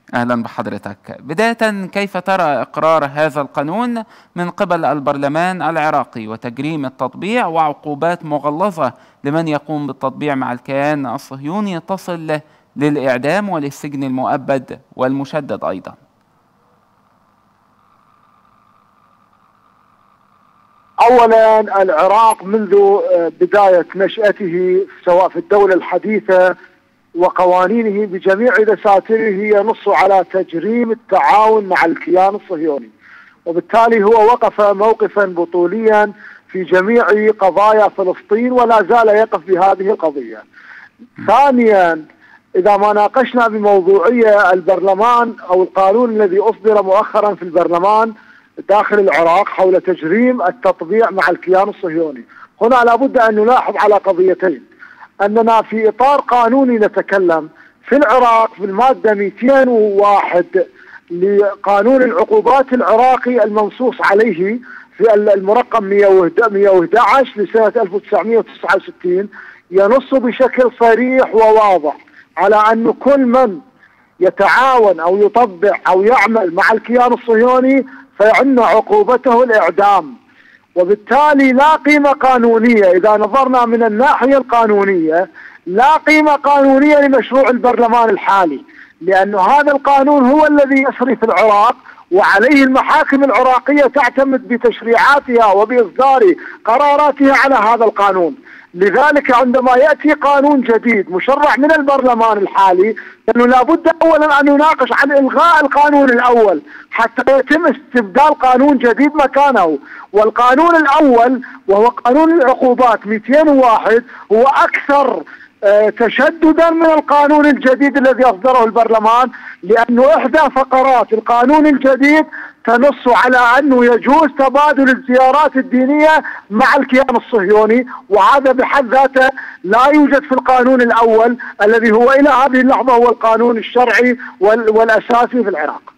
أهلا بحضرتك. بداية، كيف ترى إقرار هذا القانون من قبل البرلمان العراقي وتجريم التطبيع وعقوبات مغلظة لمن يقوم بالتطبيع مع الكيان الصهيوني تصل للإعدام وللسجن المؤبد والمشدد أيضا؟ أولا، العراق منذ بداية نشأته سواء في الدولة الحديثة وقوانينه بجميع دساتيره ينص على تجريم التعاون مع الكيان الصهيوني، وبالتالي هو وقف موقفا بطوليا في جميع قضايا فلسطين ولا زال يقف بهذه القضية. ثانيا، إذا ما ناقشنا بموضوعية البرلمان أو القانون الذي أصدر مؤخرا في البرلمان داخل العراق حول تجريم التطبيع مع الكيان الصهيوني، هنا لابد أن نلاحظ على قضيتين: أننا في إطار قانوني نتكلم في العراق في المادة 201 لقانون العقوبات العراقي المنصوص عليه في المرقم 111 لسنة 1969 ينص بشكل صريح وواضح على أن كل من يتعاون أو يطبع أو يعمل مع الكيان الصهيوني فإن عقوبته الإعدام. وبالتالي لا قيمة قانونية، إذا نظرنا من الناحية القانونية لا قيمة قانونية لمشروع البرلمان الحالي، لأن هذا القانون هو الذي يسري في العراق وعليه المحاكم العراقية تعتمد بتشريعاتها وبإصدار قراراتها على هذا القانون. لذلك عندما يأتي قانون جديد مشرع من البرلمان الحالي أنه لابد أولا أن نناقش عن إلغاء القانون الأول حتى يتم استبدال قانون جديد مكانه. والقانون الأول وهو قانون العقوبات 201 هو أكثر تشددا من القانون الجديد الذي أصدره البرلمان، لأنه إحدى فقرات القانون الجديد تنص على أنه يجوز تبادل الزيارات الدينية مع الكيان الصهيوني، وهذا بحد ذاته لا يوجد في القانون الأول الذي هو إلى هذه اللحظة هو القانون الشرعي والأساسي في العراق.